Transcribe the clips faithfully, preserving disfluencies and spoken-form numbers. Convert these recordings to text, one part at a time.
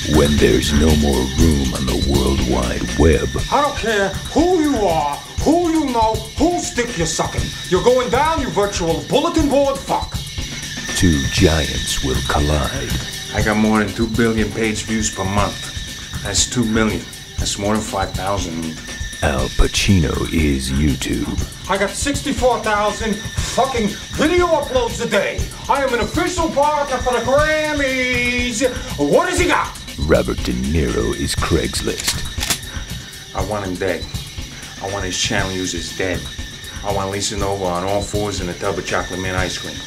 When there's no more room on the World Wide Web. I don't care who you are, who you know, whose dick you're sucking. You're going down, you virtual bulletin board fuck. Two giants will collide. I got more than two billion page views per month. That's two million. That's more than five thousand. Al Pacino is YouTube. I got sixty-four thousand fucking video uploads a day. I am an official partner for the Grammys. What has he got? Robert De Niro is Craigslist. I want him dead. I want his channel users dead. I want Lisa Nova on all fours in a tub of chocolate mint ice cream.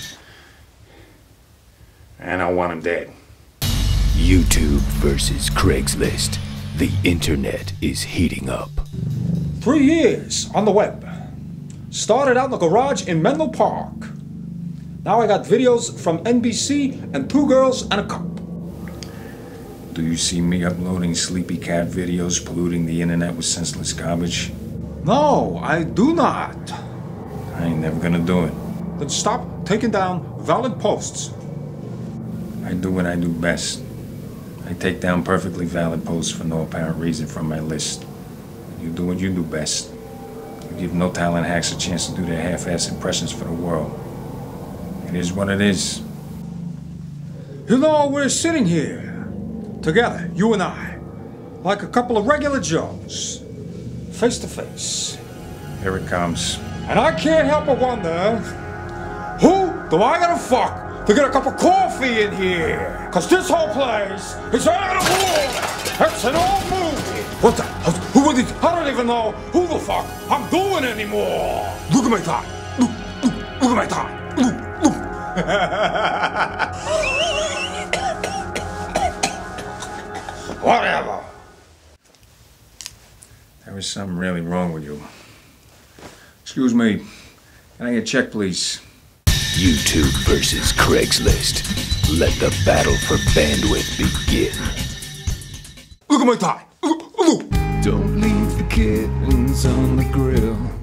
And I want him dead. YouTube versus Craigslist. The internet is heating up. Three years on the web. Started out in the garage in Menlo Park. Now I got videos from N B C and two girls and a cop. Do you see me uploading sleepy cat videos, polluting the internet with senseless garbage? No, I do not. I ain't never gonna do it. Then stop taking down valid posts. I do what I do best. I take down perfectly valid posts for no apparent reason from my list. You do what you do best. You give no talent hacks a chance to do their half-ass impressions for the world. It is what it is. You know, we're sitting here, together, you and I, like a couple of regular Joes, face to face. Here it comes. And I can't help but wonder, who do I gotta fuck to get a cup of coffee in here? Cause this whole place is out of order. It's an old movie. What the? Who would it? I don't even know who the fuck I'm doing anymore. Look at my tie. Look, look, look at my tie. Look, look. Whatever. There is something really wrong with you. Excuse me. Can I get a check, please? YouTube versus Craigslist. Let the battle for bandwidth begin. Look at my tie. Look, look. Don't leave the kittens on the grill.